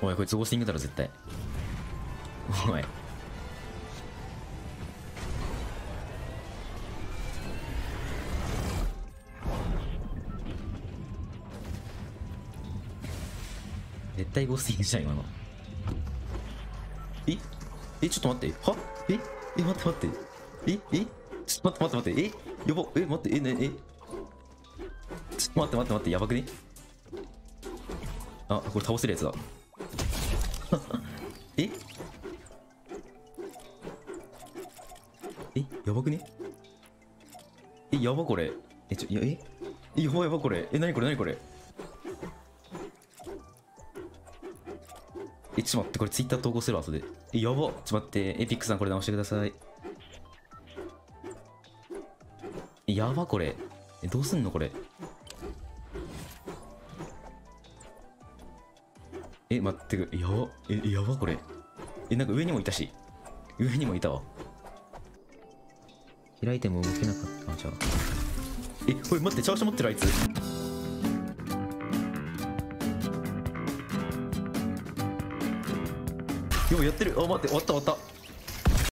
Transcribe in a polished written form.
おいこいつゴースティングだろ絶対。おい絶対ゴースティングじゃん今の。ちょっと待って。は待って待って。ちょっと待ってやば。待ってちょっと待ってやばくね。あ、これ倒せるやつだ。やばくね。やばこれ。やばこれ。なにこれ。ちょっと待って、これツイッター投稿するわ、後で。やば。ちょっと待って、エピックさんこれ直してください。やばこれ。どうすんのこれ。待ってく。やば。やばこれ。なんか上にもいたし。上にもいたわ。開いても動けなかった。じゃあ。これ待って、チャーシャ持ってるあいつ。ようやってる。待って、終わった。